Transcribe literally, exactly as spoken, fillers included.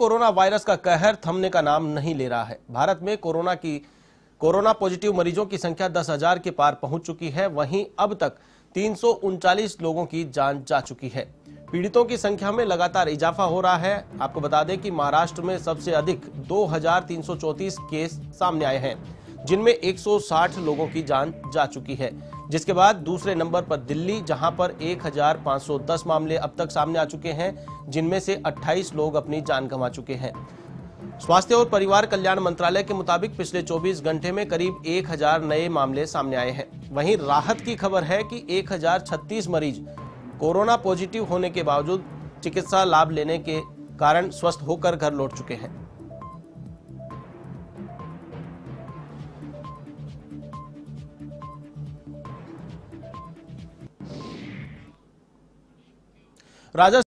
Corona virus का कहर थमने का नाम नहीं ले रहा है। भारत में कोरोना की कोरोना पॉजिटिव मरीजों की संख्या दस हजार के पार पहुंच चुकी है। वहीं अब तक तीन सौ उनचालीस लोगों की जान जा चुकी है। पीड़ितों की संख्या में लगातार इजाफा हो रहा है। आपको बता दें कि महाराष्ट्र में सबसे अधिक दो हजार तीन सौ चौंतीस केस सामने आए हैं, जिनमें एक सौ साठ लोगों की जान जा चुकी है। जिसके बाद दूसरे नंबर पर दिल्ली, जहां पर एक हजार पाँच सौ दस मामले अब तक सामने आ चुके हैं, जिनमें से अट्ठाईस लोग अपनी जान गंवा चुके हैं। स्वास्थ्य और परिवार कल्याण मंत्रालय के मुताबिक पिछले चौबीस घंटे में करीब एक हजार नए मामले सामने आए हैं। वहीं राहत की खबर है कि एक हजार छत्तीस मरीज कोरोना पॉजिटिव होने के बावजूद चिकित्सा लाभ लेने के कारण स्वस्थ होकर घर लौट चुके हैं। राजस्थान